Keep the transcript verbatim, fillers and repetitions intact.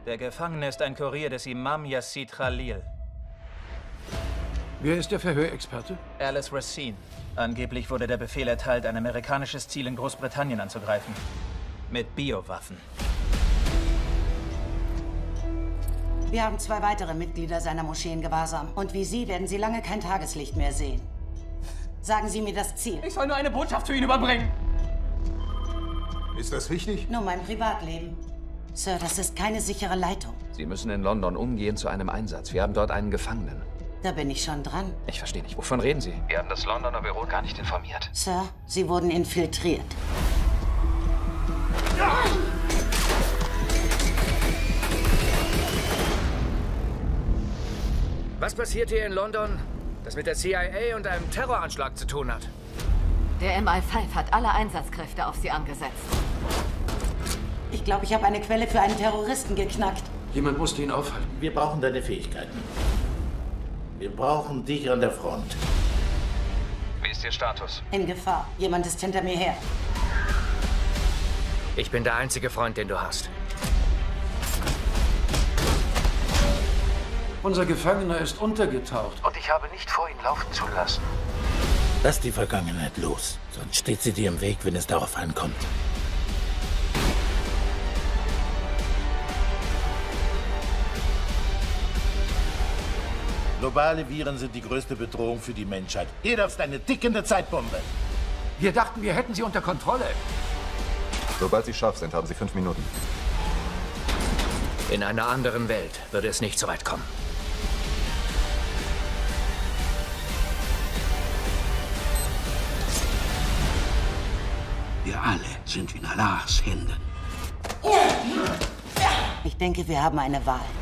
Der Gefangene ist ein Kurier des Imam Yazid Khalil. Wer ist der Verhörexperte? Alice Racine. Angeblich wurde der Befehl erteilt, ein amerikanisches Ziel in Großbritannien anzugreifen. Mit Biowaffen. Wir haben zwei weitere Mitglieder seiner Moschee in Gewahrsam. Und wie Sie werden Sie lange kein Tageslicht mehr sehen. Sagen Sie mir das Ziel. Ich soll nur eine Botschaft zu Ihnen überbringen. Ist das wichtig? Nur mein Privatleben. Sir, das ist keine sichere Leitung. Sie müssen in London umgehen zu einem Einsatz. Wir haben dort einen Gefangenen. Da bin ich schon dran. Ich verstehe nicht. Wovon reden Sie? Wir haben das Londoner Büro gar nicht informiert. Sir, Sie wurden infiltriert. Was passiert hier in London, das mit der C I A und einem Terroranschlag zu tun hat? Der M I fünf hat alle Einsatzkräfte auf sie angesetzt. Ich glaube, ich habe eine Quelle für einen Terroristen geknackt. Jemand musste ihn aufhalten. Wir brauchen deine Fähigkeiten. Wir brauchen dich an der Front. Wie ist Ihr Status? In Gefahr. Jemand ist hinter mir her. Ich bin der einzige Freund, den du hast. Unser Gefangener ist untergetaucht. Und ich habe nicht vor, ihn laufen zu lassen. Lass die Vergangenheit los, sonst steht sie dir im Weg, wenn es darauf ankommt. Globale Viren sind die größte Bedrohung für die Menschheit. Jeder ist eine tickende Zeitbombe. Wir dachten, wir hätten sie unter Kontrolle. Sobald Sie scharf sind, haben Sie fünf Minuten. In einer anderen Welt würde es nicht so weit kommen. Wir alle sind in Allahs Händen. Ich denke, wir haben eine Wahl.